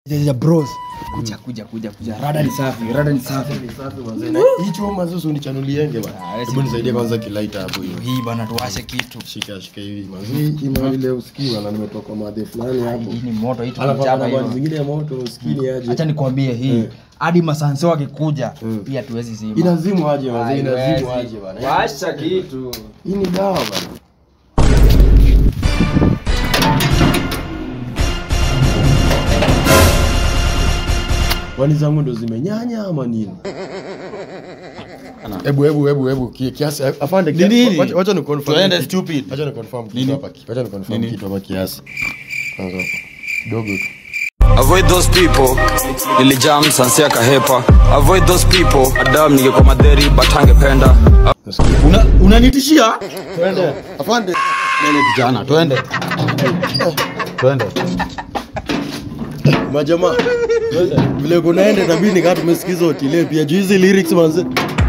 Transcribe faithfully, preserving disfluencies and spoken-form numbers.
Ya bros. Kuja kuja kuja kuja. Rada ni safi, rada ni safi. Ni safi manze. Hicho mazuzu unichanulienge bana. Hebu nisaidie kwanza kilaita hapo hiyo. Hii bana tuwashe kitu. Shika shika hivi manze. Hii mali ile usikii bana nimetoka madhe fulani hapo. Hii ni moto hii tunachapa hiyo. Ana zingine ya moto usikini aje. Acha nikwambie hii. Hadi masanse wakikuja pia tuwezi zima. Inazimu aje manze, inazimu aje bana. Washa kitu. Hii ni dawa bana. Wani zangu ndo zimenyanya ama nini? Hebu hebu hebu hebu kiasi afande kiasi. Wacha ni confirm. Tuende stupid. Wacha ni confirm kitu hapa. Wacha ni confirm kitu hapa kiasi. Kwanza dogo. Avoid those people. Nilijam sase akahepa. Avoid those people. Adam ningekuwa madheri batangependa. Una unanitishia? Twende. Afande. Nene kijana, twende. Twende. Majamaa. Vile kunaenda tabini kama tumesikiza hoteli pia juu hizi lyrics manze.